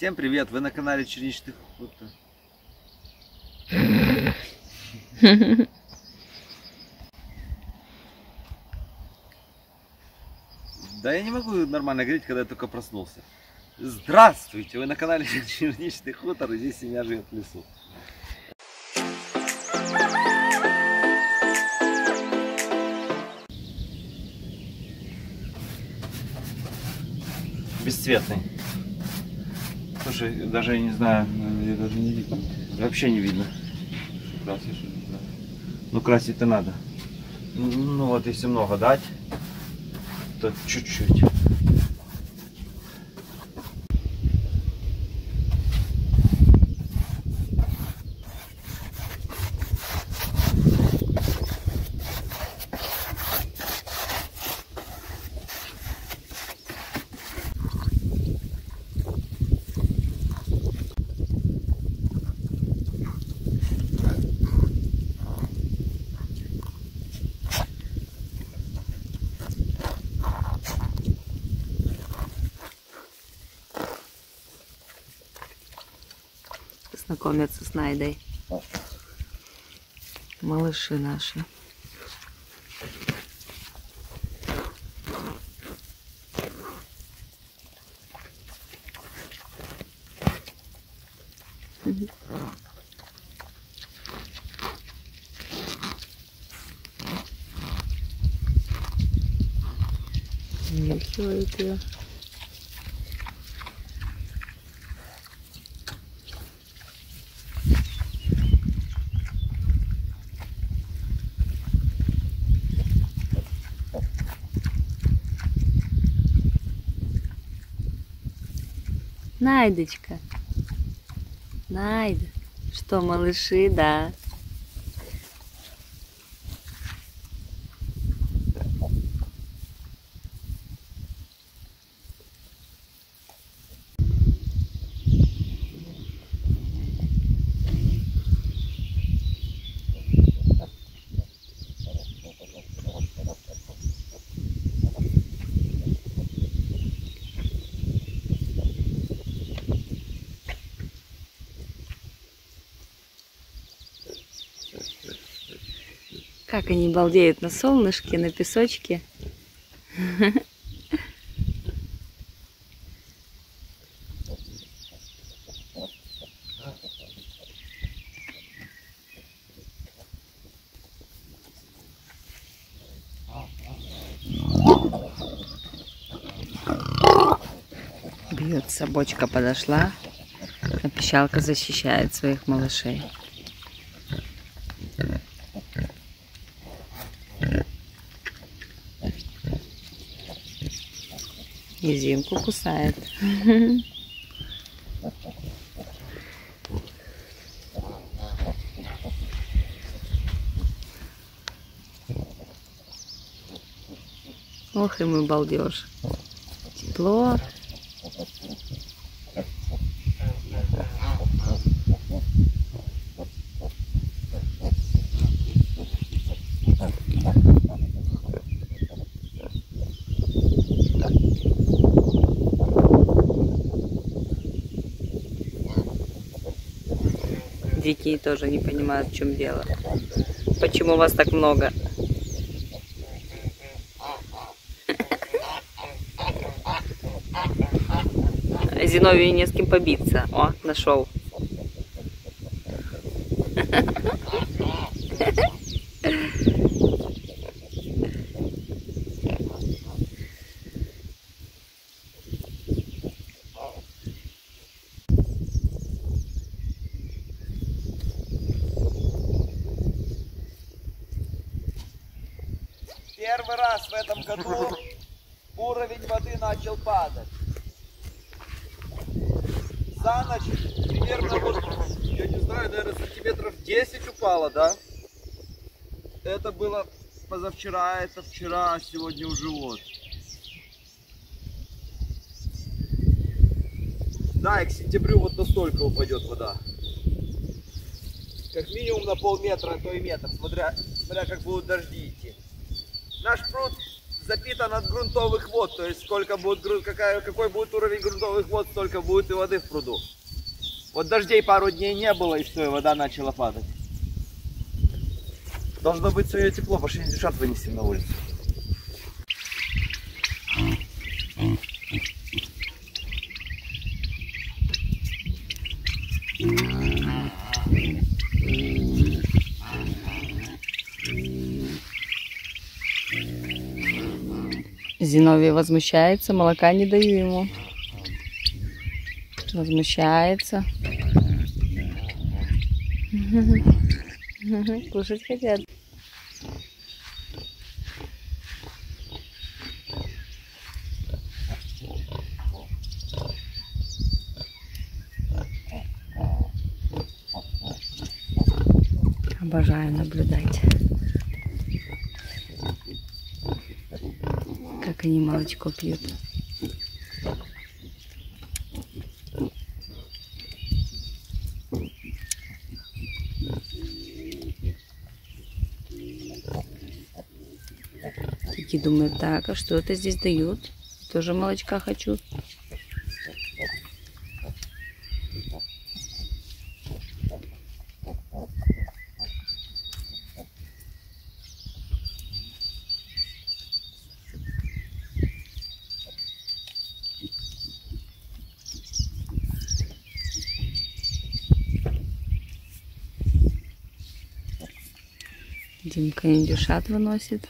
Всем привет! Вы на канале Черничных Хутор. Да я не могу нормально говорить, когда я только проснулся. Здравствуйте! Вы на канале Черничный Хутор, и здесь семья живет в лесу. Бесцветный. Слушай, даже я не знаю, даже не видно. Вообще не видно. Красишь, да. Ну красить-то надо. Ну вот если много дать, то чуть-чуть. Знакомятся с Найдой. Малыши наши. Нюхивает ее. Найдочка. Найда. Что, малыши, да. Как они балдеют на солнышке, на песочке. Бьется, бочка подошла, а пищалка защищает своих малышей. И Зинку кусает. Ох, и мы балдеж. Тепло. Дикие тоже не понимают, в чем дело. Почему вас так много? Зиновию не с кем побиться. О, нашел. Первый раз в этом году уровень воды начал падать. За ночь примерно, вот, я не знаю, наверное, сантиметров 10 упало, да? Это было позавчера, это вчера, а сегодня уже вот. Да, и к сентябрю вот настолько упадет вода. Как минимум на полметра, а то и метр, смотря как будут дожди идти. Наш пруд запитан от грунтовых вод, то есть сколько будет, какой будет уровень грунтовых вод, столько будет и воды в пруду. Вот дождей пару дней не было, и все, и вода начала падать. Должно быть свое тепло, пошли девчат вынесем на улицу. Зиновий возмущается, молока не даю ему. Возмущается. Кушать хотят. Обожаю наблюдать, как они молочко пьют. Такие думают, так, а что это здесь дают? Тоже молочка хочу. Димка индюшат выносит.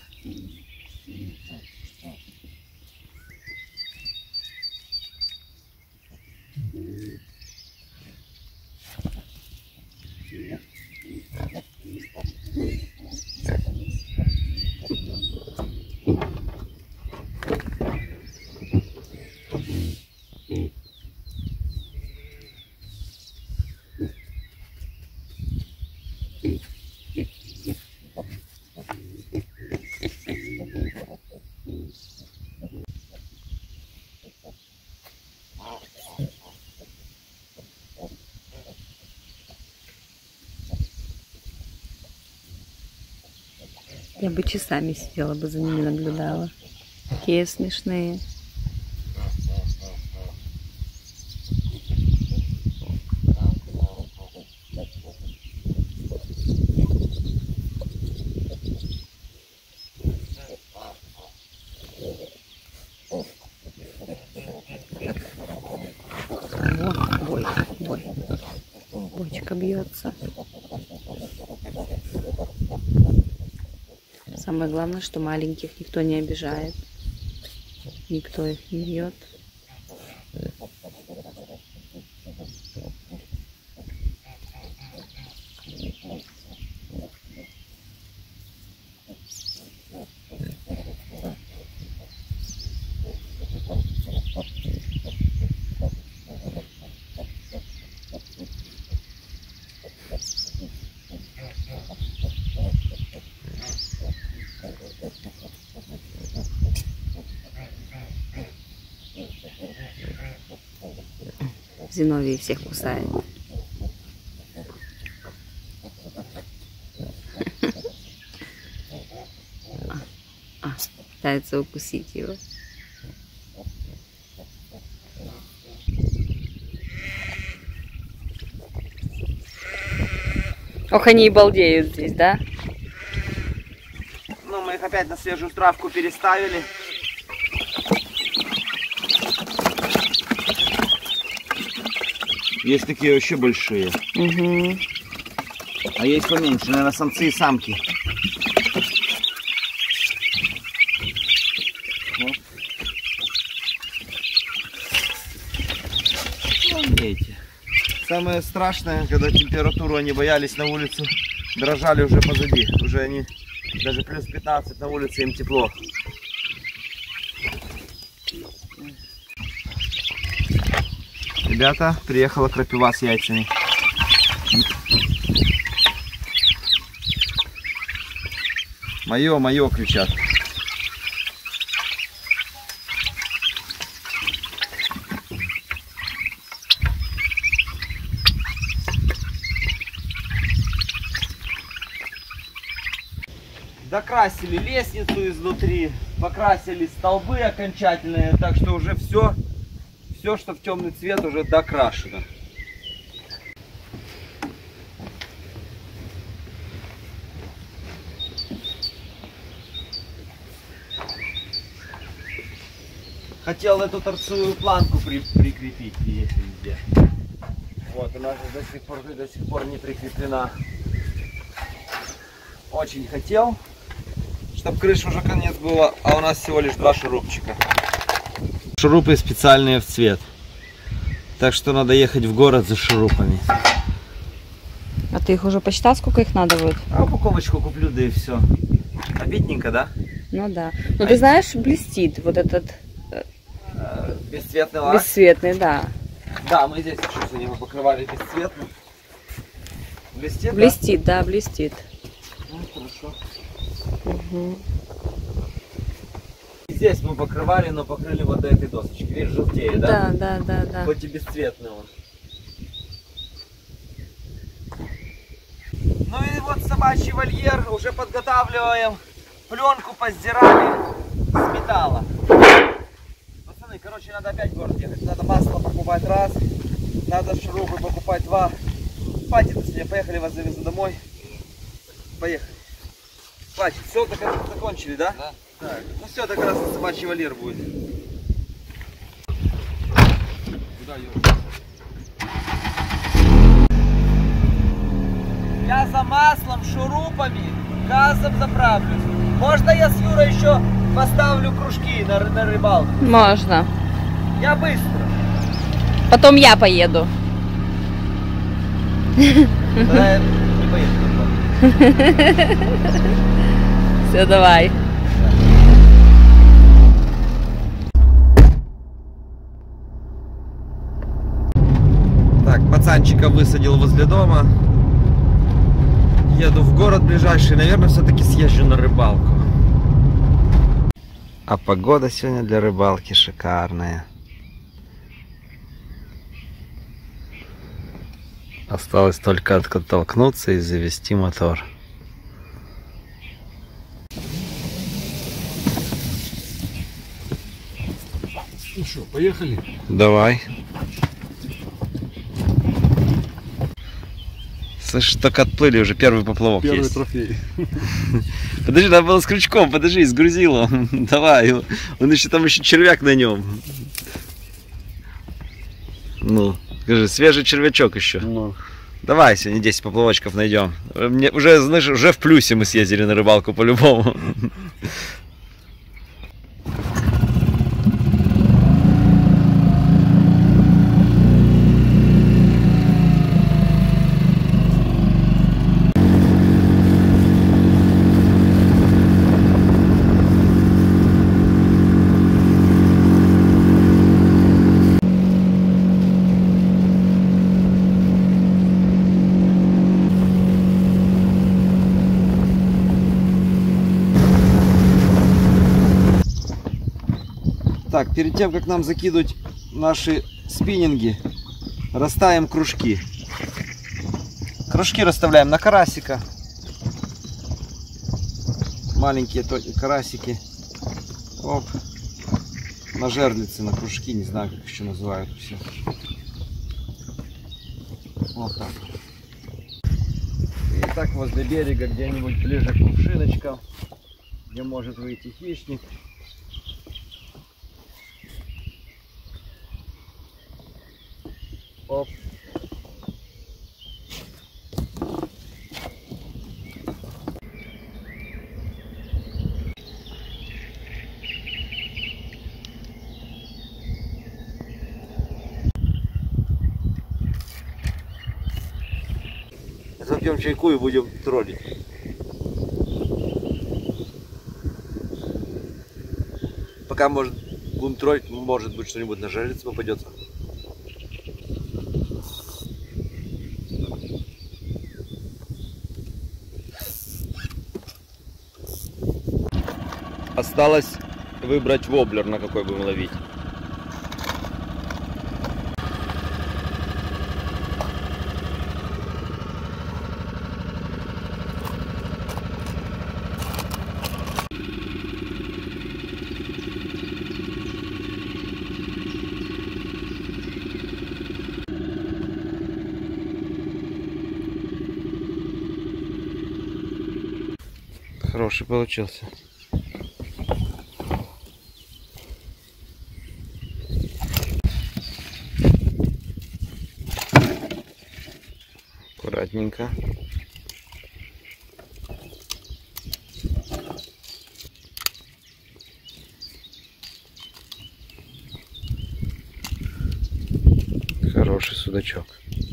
Я бы часами сидела бы за ними, наблюдала. Такие смешные. Бой. Бочка бьется. Самое главное, что маленьких никто не обижает. Никто их не бьет. Зиновий всех кусает. Пытается укусить его. Ох, они и балдеют здесь, да? Ну, мы их опять на свежую травку переставили. Есть такие вообще большие. Угу. А есть поменьше, наверное, самцы и самки. Вот. Помните. Самое страшное, когда температуру они боялись на улицу, дрожали уже позади. Уже они, даже плюс 15 на улице, им тепло. Ребята, приехала крапива с яйцами. Мое, мое, кричат. Докрасили лестницу изнутри, покрасили столбы окончательные, так что уже все, что в темный цвет, уже докрашено. Хотел эту торцевую планку прикрепить, есть везде. Вот, у нас до сих пор не прикреплена. Очень хотел, чтобы крыша уже конец была, а у нас всего лишь 2 шурупчика. Шурупы специальные в цвет. Так что надо ехать в город за шурупами. А ты их уже посчитал, сколько их надо будет? А упаковочку куплю, да и все. Обидненько, да? Ну да. Ну ты знаешь, блестит вот этот Бесцветный лак. бесцветный, да. Да, мы здесь еще за него покрывали бесцветным. Блестит, Блестит, да, блестит. Да? Ну, хорошо. Угу. Здесь мы покрывали, но покрыли вот до этой досочки. Видишь, желтеет, да? Да. Хоть и бесцветный он. Ну и вот собачий вольер. Уже подготавливаем. Пленку поздирали с металла. Пацаны, короче, надо опять в город ехать. Надо масло покупать раз. Надо шурупы покупать 2. Хватит с меня. Поехали, вас завезу домой. Поехали. Хватит. Все, так закончили, да? Да. Так. Ну все, так раз собачий вольер будет. Куда ехать? Я за маслом, шурупами, газом заправлюсь. Можно я с Юрой еще поставлю кружки на рыбалку? Можно. Я быстро. Потом я поеду. Тогда я не поеду. Все, давай. Так, пацанчика высадил возле дома. Еду в город ближайший. Наверное, все-таки съезжу на рыбалку. А погода сегодня для рыбалки шикарная. Осталось только оттолкнуться и завести мотор. Ну что, поехали? Давай. Слышь, только отплыли, уже первый поплавок Первый есть. трофей. Подожди, надо было с крючком, подожди, сгрузил он. Давай, он еще там еще червяк на нем. Ну, скажи, свежий червячок еще. Ну. Давай сегодня 10 поплавочков найдем. Мне уже, знаешь, уже в плюсе мы съездили на рыбалку по-любому. Так, перед тем, как нам закидывать наши спиннинги, расставим кружки. Кружки расставляем на карасика. Маленькие карасики. Оп. На жерлицы, на кружки, не знаю, как еще называют все. Вот так. И так возле берега, где-нибудь ближе к кувшиночкам, где может выйти хищник. Оп. Запьем чайку и будем троллить. Пока будем троллить, может быть что-нибудь на жерлице попадется. Осталось выбрать воблер, на какой будем ловить. Хороший получился. Аккуратненько. Хороший судачок.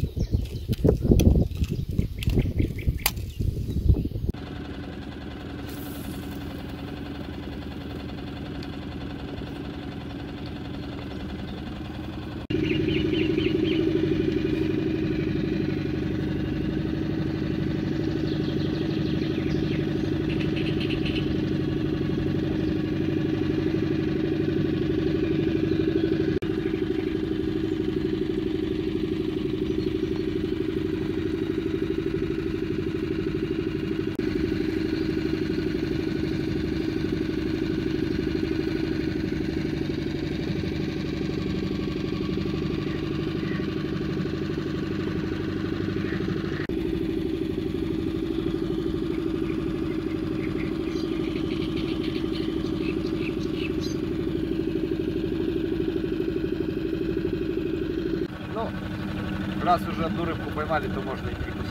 Ну, раз уже одну рыбку поймали, то можно и прикусить.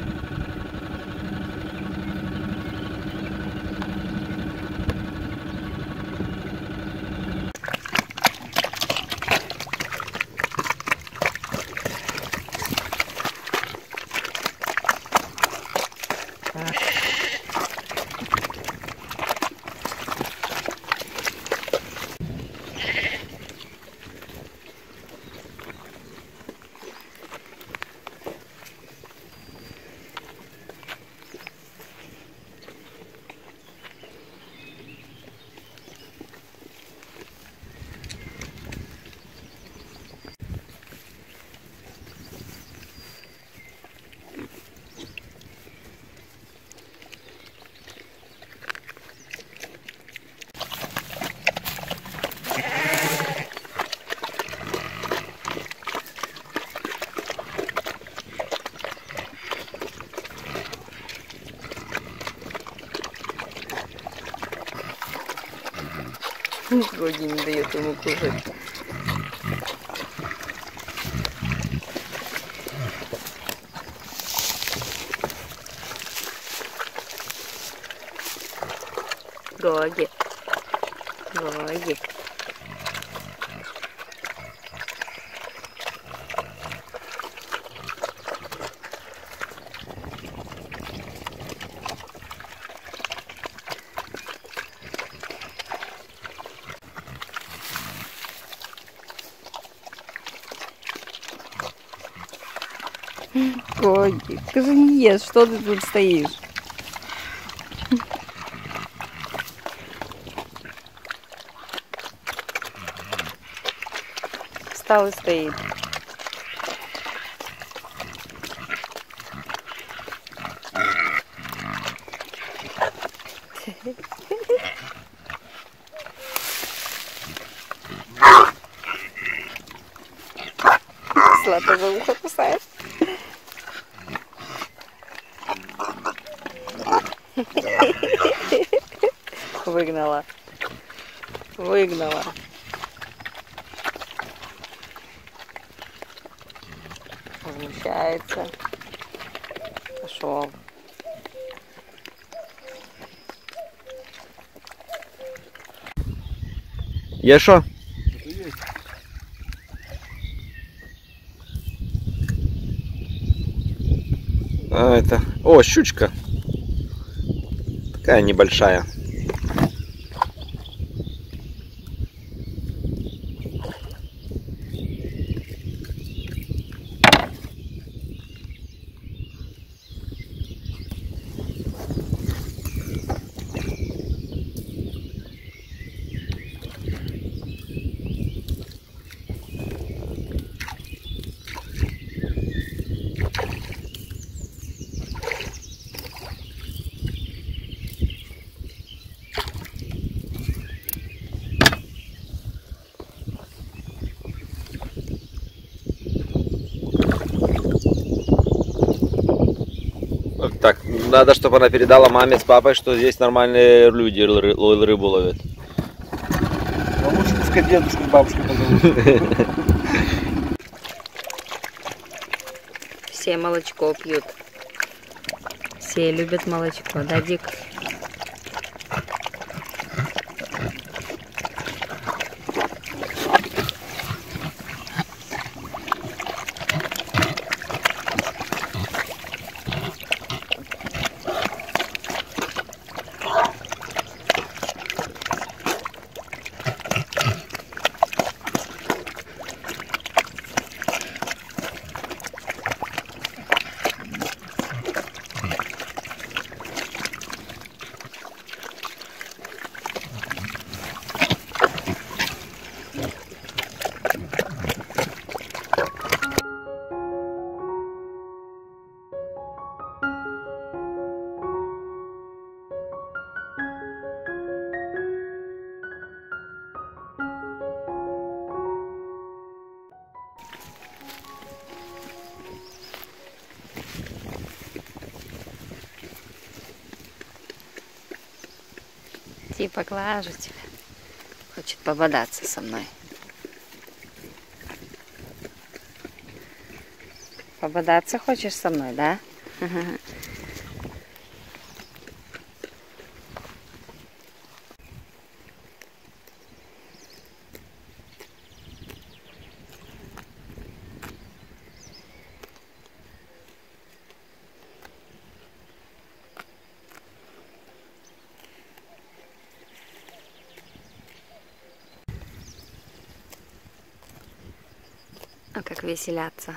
Гоги не дает ему кушать. Гоги. Гоги. Гоги, ты же не ешь, что ты тут стоишь? Встал и стоит. Злата за ухо кусает. Выгнала. Выгнала. Возмущается. Пошел. Я шо? А, это... О, щучка. Такая небольшая. Надо, чтобы она передала маме с папой, что здесь нормальные люди рыбу ловят. А лучше пускай дедушку с бабушкой позовут. Все молочко пьют. Все любят молочко, да, Дик? Типа глажу тебя. Хочет пободаться со мной. Пободаться хочешь со мной, да? А как веселятся.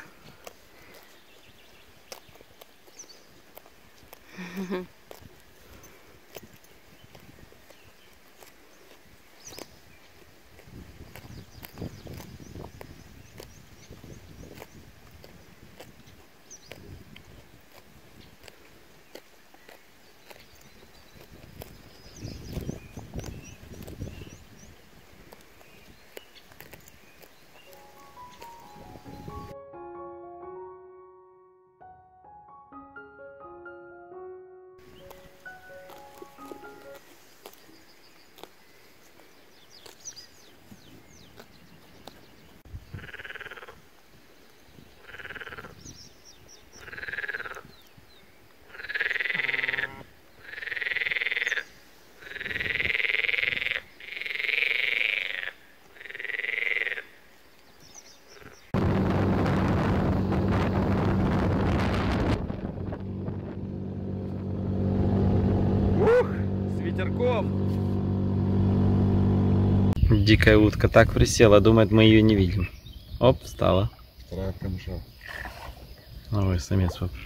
Дикая утка так присела, думает, мы ее не видим. Оп, встала. Вторая камыша. Ой, самец. Оп.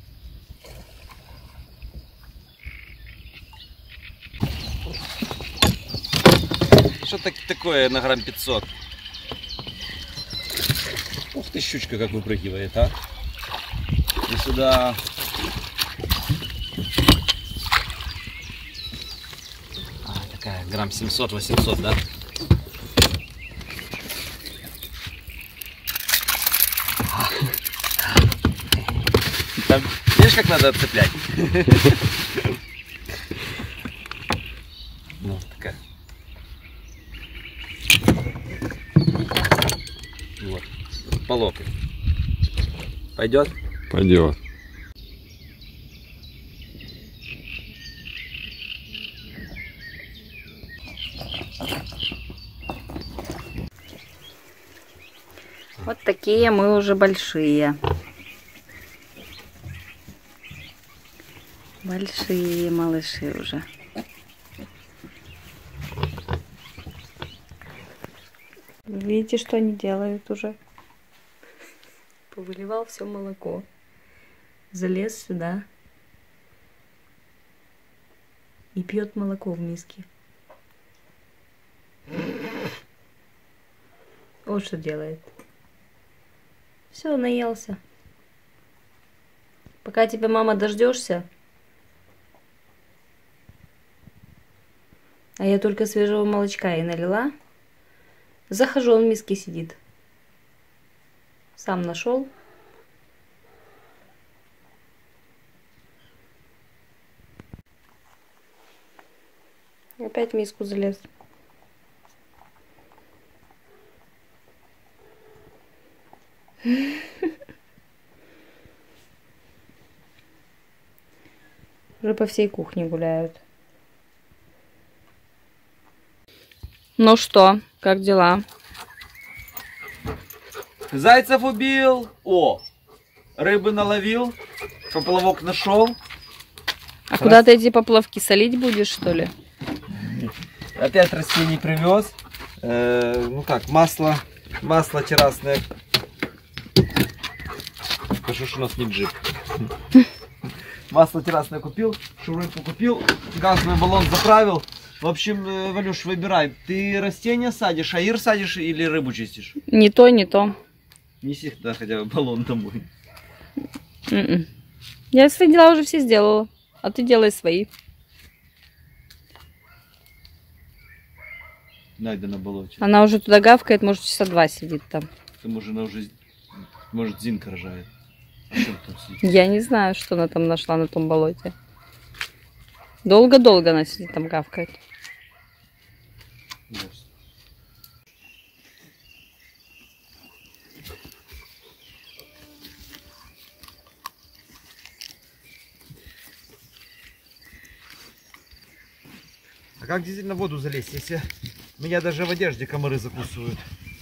Что такое на грамм 500? Ух ты, щучка как выпрыгивает, а? И сюда. Такая грамм 700-800, да? Там, видишь, как надо отцеплять? Ну, такая. Вот. По локоть. Пойдет? Пойдет. Вот такие мы уже большие. Большие малыши уже. Видите, что они делают уже? Повыливал все молоко. Залез сюда. И пьет молоко в миске. Вот что делает. Все, наелся. Пока тебя, мама, дождешься. А я только свежего молочка и налила. Захожу, он в миске сидит. Сам нашел. Опять в миску залез. Уже по всей кухне гуляют. Ну что, как дела? Зайцев убил. О, рыбы наловил. Поплавок нашел. А куда ты эти поплавки солить будешь, что ли? Опять растений привез. Ну как, масло террасное. Скажу, что у нас не джип. Масло террасное купил, шурупу купил, газовый баллон заправил. В общем, Валюш, выбирай. Ты растения садишь, аир садишь или рыбу чистишь? Не то, не то. Неси тогда хотя бы баллон домой. Я свои дела уже все сделала. А ты делай свои. Найда на болоте. Она уже туда гавкает, может, часа 2 сидит там. К тому же она уже, может, Зинка рожает. А что там сидит? Я не знаю, что она там нашла на том болоте. Долго-долго она сидит там гавкает. Ясно. А как действительно в воду залезть, если меня даже в одежде комары закусывают?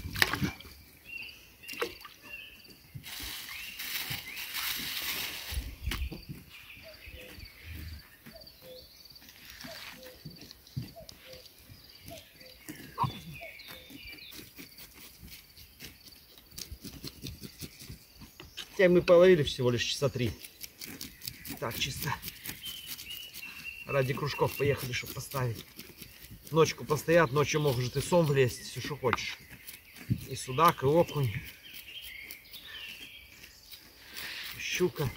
Хотя мы половили всего лишь часа 3. Так, чисто. Ради кружков поехали, чтобы поставить. Ночку постоят, ночью может и сом влезть, все что хочешь. И судак, и окунь. И щука.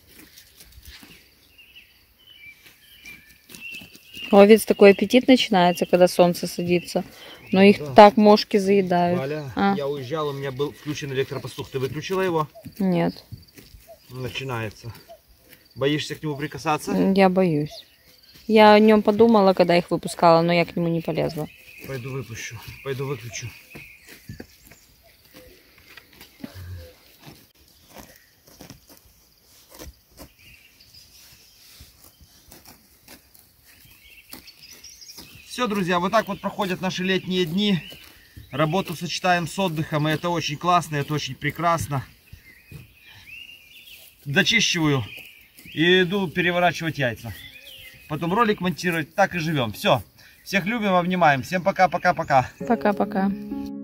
Овец такой аппетит начинается, когда солнце садится. Но их Да. так мошки заедают. Валя, А? я уезжал, у меня был включен электропастух. Ты выключила его? Нет, Начинается. Боишься к нему прикасаться? я боюсь. Я о нем подумала, когда их выпускала, но я к нему не полезла. Пойду выпущу. Пойду выключу. Все, друзья, вот так вот проходят наши летние дни. Работу сочетаем с отдыхом, и это очень классно, это очень прекрасно. Дочищиваю и иду переворачивать яйца. Потом ролик монтировать, так и живем. Все, всех любим, обнимаем. Всем пока-пока-пока. Пока-пока.